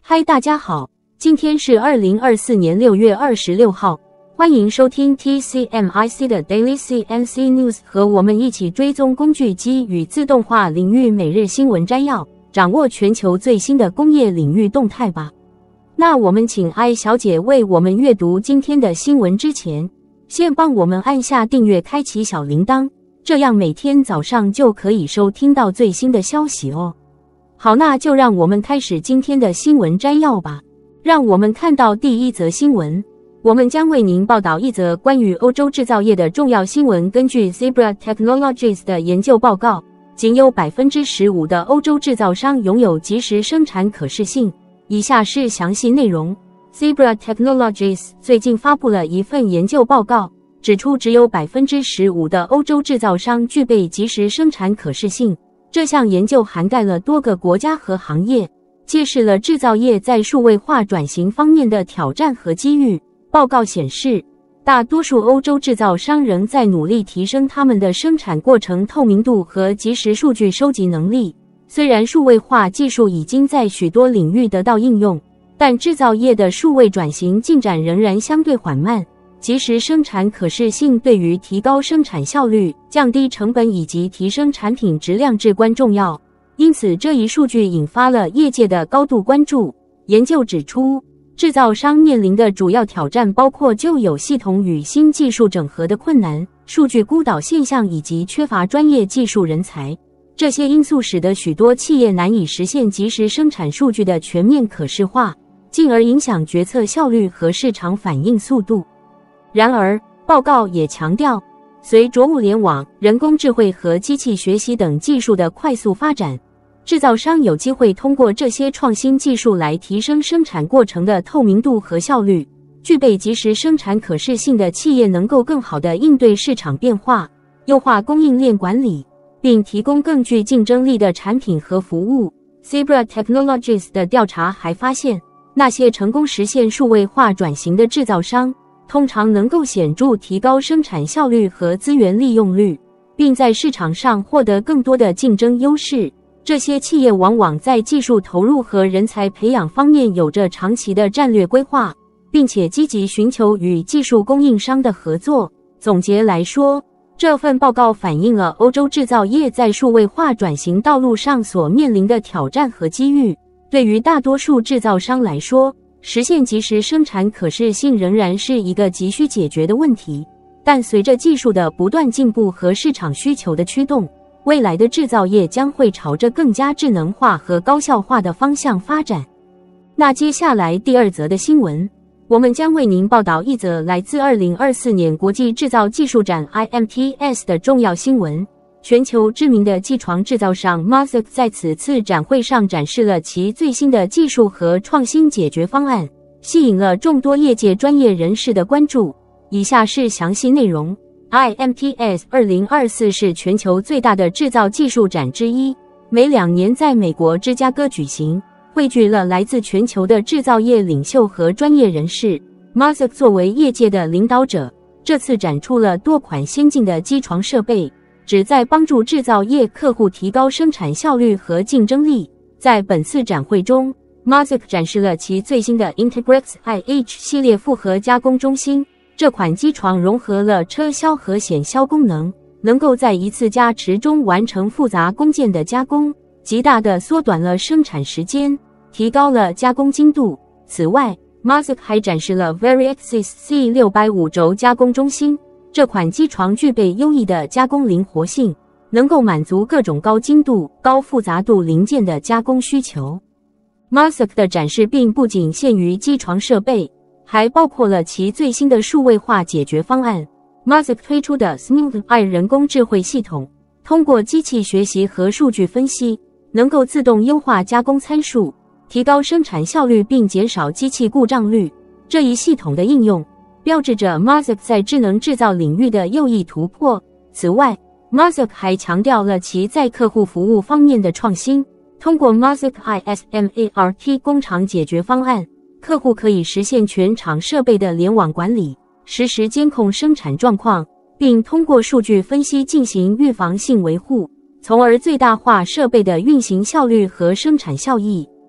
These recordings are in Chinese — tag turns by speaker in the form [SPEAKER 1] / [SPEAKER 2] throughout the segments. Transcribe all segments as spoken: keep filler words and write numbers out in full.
[SPEAKER 1] 嗨，大家好，今天是二零二四年六月二十六号，欢迎收听 T C M I C 的 Daily C N C News， 和我们一起追踪工具机与自动化领域每日新闻摘要，掌握全球最新的工业领域动态吧。那我们请 I 小姐为我们阅读今天的新闻之前，先帮我们按下订阅，开启小铃铛，这样每天早上就可以收听到最新的消息哦。好，那就让我们开始今天的新闻摘要吧。让我们看到第一则新闻，我们将为您报道一则关于欧洲制造业的重要新闻。根据 Zebra Technologies 的研究报告，仅有 百分之十五 的欧洲制造商拥有即时生产可视性。以下是详细内容。Zebra Technologies 最近发布了一份研究报告，指出只有 百分之十五 的欧洲制造商具备即时生产可视性。这项研究涵盖了多个国家和行业，揭示了制造业在数位化转型方面的挑战和机遇。报告显示，大多数欧洲制造商仍在努力提升他们的生产过程透明度和即时数据收集能力。虽然数位化技术已经在许多领域得到应用，但制造业的数位转型进展仍然相对缓慢。即时生产可视性对于提高生产效率、降低成本以及提升产品质量至关重要，因此这一数据引发了业界的高度关注。研究指出，制造商面临的主要挑战包括旧有系统与新技术整合的困难、数据孤岛现象以及缺乏专业技术人才。这些因素使得许多企业难以实现即时生产数据的全面可视化，进而影响决策效率和市场反应速度。然而，报告也强调，随着物联网、人工智慧和机器学习等技术的快速发展，制造商有机会通过这些创新技术来提升生产过程的透明度和效率。具备即时生产可视性的企业能够更好地应对市场变化，优化供应链管理，并提供更具竞争力的产品和服务。Zebra Technologies 的调查还发现，那些成功实现数位化转型的制造商通常能够显著提高生产效率和资源利用率，并在市场上获得更多的竞争优势。这些企业往往在技术投入和人才培养方面有着长期的战略规划，并且积极寻求与技术供应商的合作。总结来说，这份报告反映了欧洲制造业在数位化转型道路上所面临的挑战和机遇。对于大多数制造商来说，实现即时生产可视性仍然是一个急需解决的问题，但随着技术的不断进步和市场需求的驱动，未来的制造业将会朝着更加智能化和高效化的方向发展。那接下来第二则的新闻，我们将为您报道一则来自二零二四年国际制造技术展 I M T S 的重要新闻。全球知名的机床制造商 Mazak 在此次展会上展示了其最新的技术和创新解决方案，吸引了众多业界专业人士的关注。以下是详细内容。 I M T S 二零二四是全球最大的制造技术展之一，每两年在美国芝加哥举行，汇聚了来自全球的制造业领袖和专业人士。 Mazak 作为业界的领导者，这次展出了多款先进的机床设备，旨在帮助制造业客户提高生产效率和竞争力。在本次展会中， Mazak 展示了其最新的 Integrax I H 系列复合加工中心。这款机床融合了车削和显削功能，能够在一次加持中完成复杂工件的加工，极大地缩短了生产时间，提高了加工精度。此外， Mazak 还展示了 Variaxis C 六百五十轴加工中心。这款机床具备优异的加工灵活性，能够满足各种高精度、高复杂度零件的加工需求。Mazak 的展示并不仅限于机床设备，还包括了其最新的数位化解决方案。Mazak 推出的 Smooth Eye 人工智慧系统，通过机器学习和数据分析，能够自动优化加工参数，提高生产效率并减少机器故障率。这一系统的应用标志着 Mazak 在智能制造领域的又一突破。此外， Mazak 还强调了其在客户服务方面的创新。通过 Mazak I S M A R T 工厂解决方案，客户可以实现全厂设备的联网管理，实时监控生产状况，并通过数据分析进行预防性维护，从而最大化设备的运行效率和生产效益。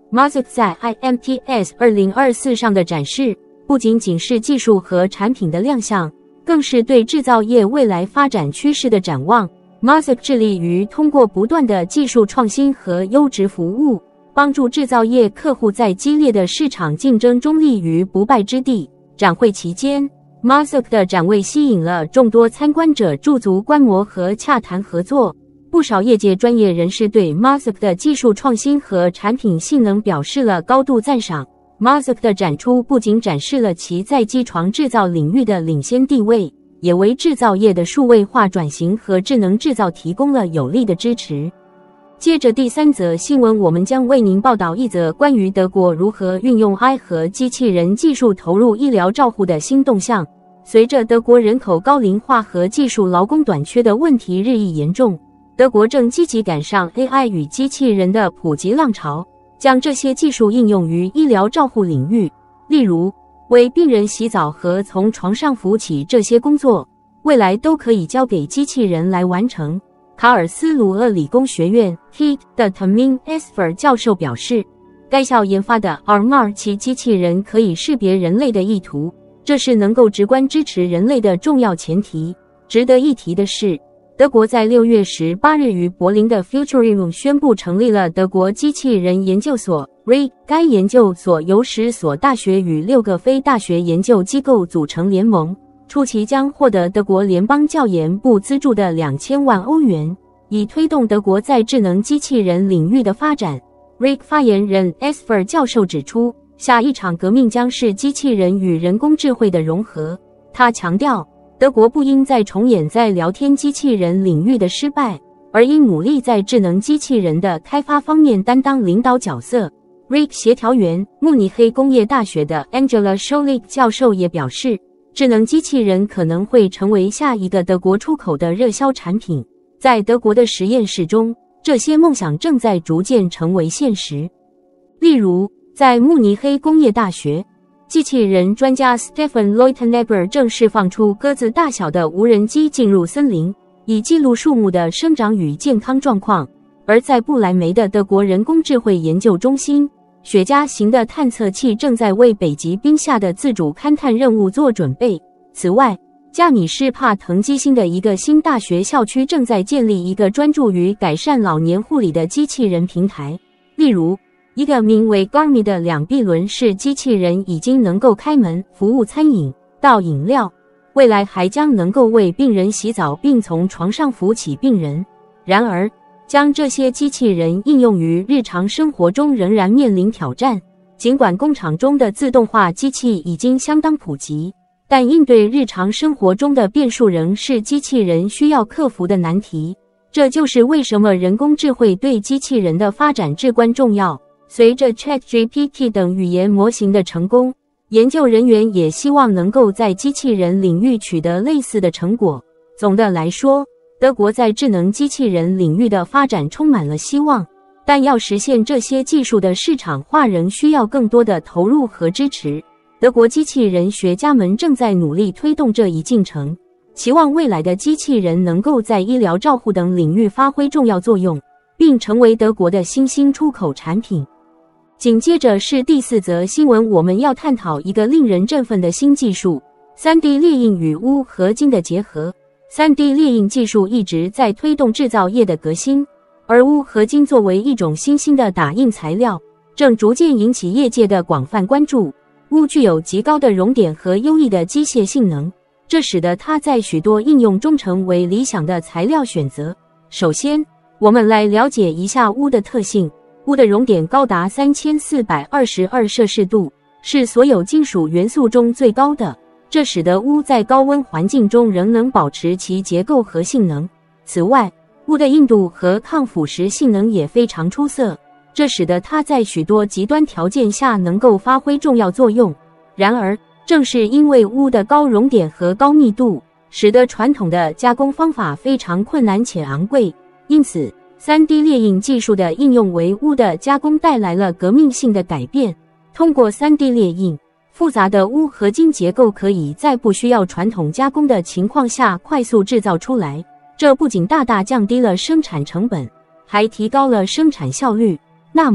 [SPEAKER 1] Mazyc 在 I M T S 二零二四上的展示，不仅仅是技术和产品的亮相，更是对制造业未来发展趋势的展望。Mazyc 致力于通过不断的技术创新和优质服务，帮助制造业客户在激烈的市场竞争中立于不败之地。展会期间， Mazyc 的展位吸引了众多参观者驻足观摩和洽谈合作。不少业界专业人士对 Mazyc 的技术创新和产品性能表示了高度赞赏。Mazyc 的展出不仅展示了其在机床制造领域的领先地位，也为制造业的数位化转型和智能制造提供了有力的支持。接着第三则新闻，我们将为您报道一则关于德国如何运用 A I 和机器人技术投入医疗照护的新动向。随着德国人口高龄化和技术劳工短缺的问题日益严重，德国正积极赶上 A I 与机器人的普及浪潮，将这些技术应用于医疗照护领域，例如为病人洗澡和从床上扶起这些工作，未来都可以交给机器人来完成。卡尔斯鲁厄理工学院 T I T 的 Tamin Esfer 教授表示，该校研发的 A R M R 其机器人可以识别人类的意图，这是能够直观支持人类的重要前提。值得一提的是，德国在六月十八日于柏林的 Futurium 宣布成立了德国机器人研究所 R I。 该研究所由十所大学与六个非大学研究机构组成联盟，初期将获得德国联邦教研部资助的两千万欧元，以推动德国在智能机器人领域的发展。 R I 发言人 Esfer 教授指出，下一场革命将是机器人与人工智慧的融合。他强调，德国不应再重演在聊天机器人领域的失败，而应努力在智能机器人的开发方面担当领导角色。R I 协调员、慕尼黑工业大学的 Angela Scholik 教授也表示，智能机器人可能会成为下一个德国出口的热销产品。在德国的实验室中，这些梦想正在逐渐成为现实。例如，在慕尼黑工业大学，机器人专家 Stefan Leutenegger 正释放出鸽子大小的无人机进入森林，以记录树木的生长与健康状况。而在布莱梅的德国人工智慧研究中心，雪茄型的探测器正在为北极冰下的自主勘探任务做准备。此外，加米施帕滕基兴的一个新大学校区正在建立一个专注于改善老年护理的机器人平台。例如，一个名为 Garmi 的两臂轮式机器人已经能够开门服务餐饮、倒饮料，未来还将能够为病人洗澡并从床上扶起病人。然而，将这些机器人应用于日常生活中仍然面临挑战。尽管工厂中的自动化机器已经相当普及，但应对日常生活中的变数仍是机器人需要克服的难题。这就是为什么人工智慧对机器人的发展至关重要。随着 ChatGPT 等语言模型的成功，研究人员也希望能够在机器人领域取得类似的成果。总的来说，德国在智能机器人领域的发展充满了希望，但要实现这些技术的市场化仍需要更多的投入和支持。德国机器人学家们正在努力推动这一进程，期望未来的机器人能够在医疗照护等领域发挥重要作用，并成为德国的新兴出口产品。紧接着是第四则新闻，我们要探讨一个令人振奋的新技术 三 D 列印与钨合金的结合。三 D 列印技术一直在推动制造业的革新，而钨合金作为一种新兴的打印材料，正逐渐引起业界的广泛关注。钨具有极高的熔点和优异的机械性能，这使得它在许多应用中成为理想的材料选择。首先，我们来了解一下钨的特性。钨的熔点高达三千四百二十二摄氏度，是所有金属元素中最高的，这使得钨在高温环境中仍能保持其结构和性能。此外，钨的硬度和抗腐蚀性能也非常出色，这使得它在许多极端条件下能够发挥重要作用。然而，正是因为钨的高熔点和高密度，使得传统的加工方法非常困难且昂贵，因此三 D 列印技术的应用为钨的加工带来了革命性的改变。通过 三 D 列印，复杂的钨合金结构可以在不需要传统加工的情况下快速制造出来，这不仅大大降低了生产成本，还提高了生产效率。那么，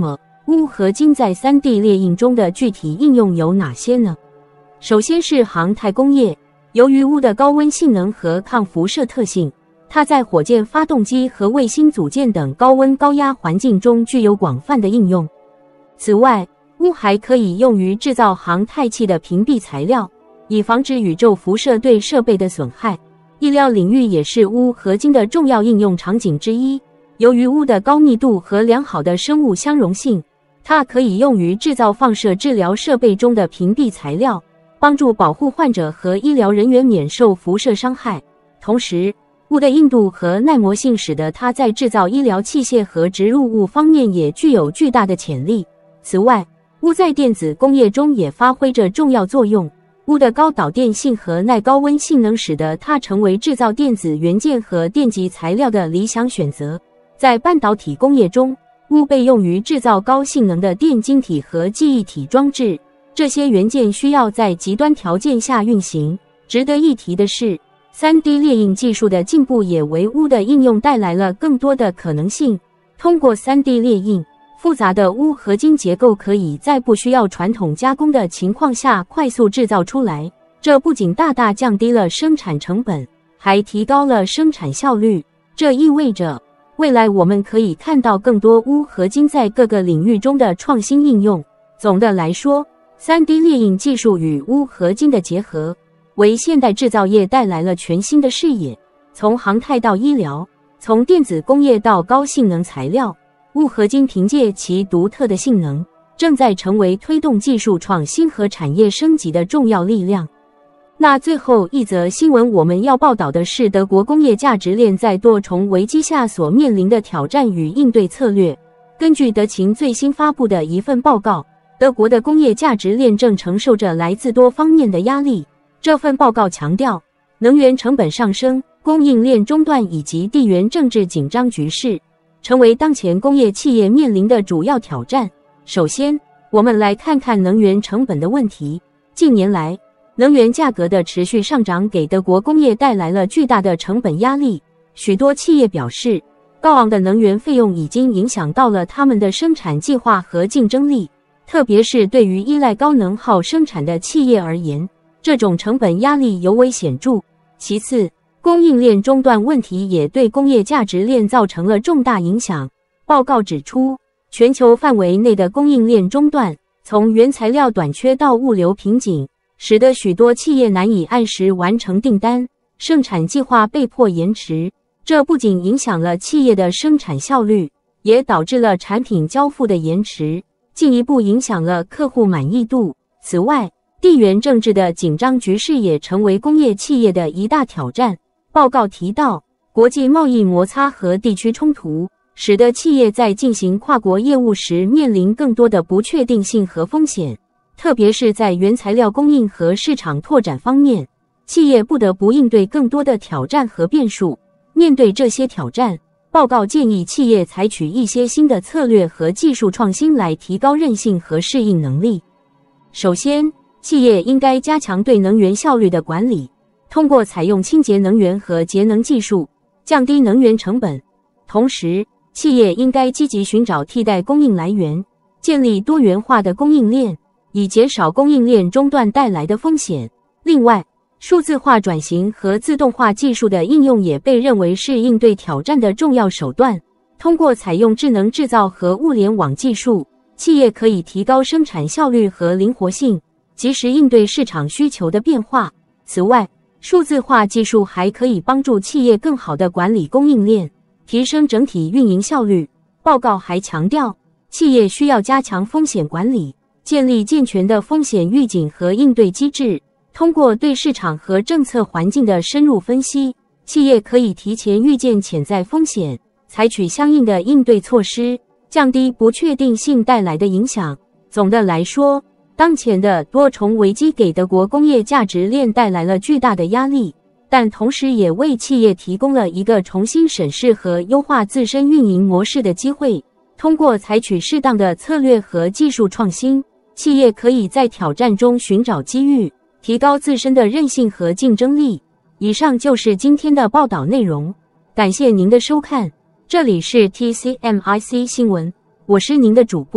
[SPEAKER 1] 钨合金在 三 D 列印中的具体应用有哪些呢？首先是航太工业，由于钨的高温性能和抗辐射特性，它在火箭发动机和卫星组件等高温高压环境中具有广泛的应用。此外，钨还可以用于制造航太器的屏蔽材料，以防止宇宙辐射对设备的损害。医疗领域也是钨合金的重要应用场景之一。由于钨的高密度和良好的生物相容性，它可以用于制造放射治疗设备中的屏蔽材料，帮助保护患者和医疗人员免受辐射伤害。同时，钨的硬度和耐磨性使得它在制造医疗器械和植入物方面也具有巨大的潜力。此外，钨在电子工业中也发挥着重要作用。钨的高导电性和耐高温性能使得它成为制造电子元件和电极材料的理想选择。在半导体工业中，钨被用于制造高性能的电晶体和记忆体装置，这些元件需要在极端条件下运行。值得一提的是， 三 D 列印技术的进步也为钨的应用带来了更多的可能性。通过 三 D 列印，复杂的钨合金结构可以在不需要传统加工的情况下快速制造出来，这不仅大大降低了生产成本，还提高了生产效率。这意味着未来我们可以看到更多钨合金在各个领域中的创新应用。总的来说， 三 D 列印技术与钨合金的结合，为现代制造业带来了全新的视野。从航太到医疗，从电子工业到高性能材料，钨合金凭借其独特的性能，正在成为推动技术创新和产业升级的重要力量。那最后一则新闻我们要报道的是德国工业价值链在多重危机下所面临的挑战与应对策略。根据德勤最新发布的一份报告，德国的工业价值链正承受着来自多方面的压力。这份报告强调，能源成本上升、供应链中断以及地缘政治紧张局势，成为当前工业企业面临的主要挑战。首先，我们来看看能源成本的问题。近年来，能源价格的持续上涨给德国工业带来了巨大的成本压力。许多企业表示，高昂的能源费用已经影响到了他们的生产计划和竞争力，特别是对于依赖高能耗生产的企业而言，这种成本压力尤为显著。其次，供应链中断问题也对工业价值链造成了重大影响。报告指出，全球范围内的供应链中断，从原材料短缺到物流瓶颈，使得许多企业难以按时完成订单，生产计划被迫延迟。这不仅影响了企业的生产效率，也导致了产品交付的延迟，进一步影响了客户满意度。此外，地缘政治的紧张局势也成为工业企业的一大挑战。报告提到，国际贸易摩擦和地区冲突，使得企业在进行跨国业务时面临更多的不确定性和风险。特别是在原材料供应和市场拓展方面，企业不得不应对更多的挑战和变数。面对这些挑战，报告建议企业采取一些新的策略和技术创新来提高韧性和适应能力。首先，企业应该加强对能源效率的管理，通过采用清洁能源和节能技术，降低能源成本。同时，企业应该积极寻找替代供应来源，建立多元化的供应链，以减少供应链中断带来的风险。另外，数字化转型和自动化技术的应用也被认为是应对挑战的重要手段。通过采用智能制造和物联网技术，企业可以提高生产效率和灵活性，及时应对市场需求的变化。此外，数字化技术还可以帮助企业更好地管理供应链，提升整体运营效率。报告还强调，企业需要加强风险管理，建立健全的风险预警和应对机制。通过对市场和政策环境的深入分析，企业可以提前预见潜在风险，采取相应的应对措施，降低不确定性带来的影响。总的来说，当前的多重危机给德国工业价值链带来了巨大的压力，但同时也为企业提供了一个重新审视和优化自身运营模式的机会。通过采取适当的策略和技术创新，企业可以在挑战中寻找机遇，提高自身的韧性和竞争力。以上就是今天的报道内容，感谢您的收看，这里是 T C M I C 新闻，我是您的主播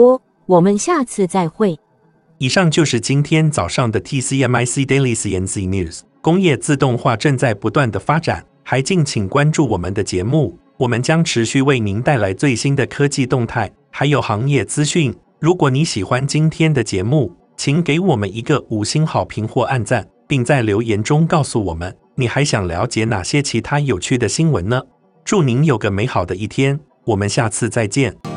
[SPEAKER 1] 我们下次再会。
[SPEAKER 2] 以上就是今天早上的 T C M I C Daily C N C News。工业自动化正在不断的发展，还敬请关注我们的节目，我们将持续为您带来最新的科技动态，还有行业资讯。如果你喜欢今天的节目，请给我们一个五星好评或按赞，并在留言中告诉我们，你还想了解哪些其他有趣的新闻呢？祝您有个美好的一天，我们下次再见。